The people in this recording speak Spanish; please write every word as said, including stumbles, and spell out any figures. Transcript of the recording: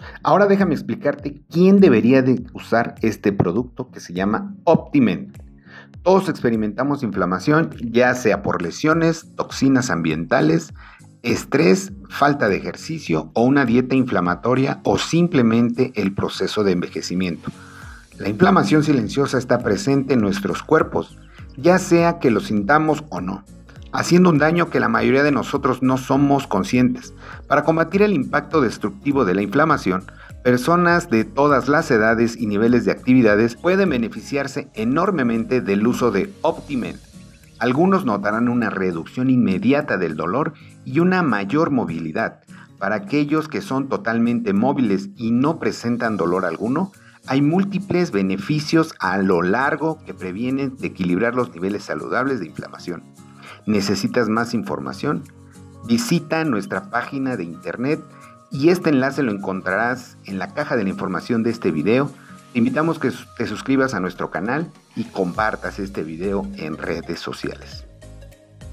Ahora déjame explicarte quién debería de usar este producto que se llama Optimen. Todos experimentamos inflamación, ya sea por lesiones, toxinas ambientales, estrés, falta de ejercicio o una dieta inflamatoria o simplemente el proceso de envejecimiento. La inflamación silenciosa está presente en nuestros cuerpos, ya sea que lo sintamos o no, haciendo un daño que la mayoría de nosotros no somos conscientes. Para combatir el impacto destructivo de la inflamación, personas de todas las edades y niveles de actividades pueden beneficiarse enormemente del uso de Optimen. Algunos notarán una reducción inmediata del dolor y una mayor movilidad. Para aquellos que son totalmente móviles y no presentan dolor alguno, hay múltiples beneficios a lo largo que previenen de equilibrar los niveles saludables de inflamación. ¿Necesitas más información? Visita nuestra página de internet y este enlace lo encontrarás en la caja de la información de este video. Te invitamos que te suscribas a nuestro canal y compartas este video en redes sociales.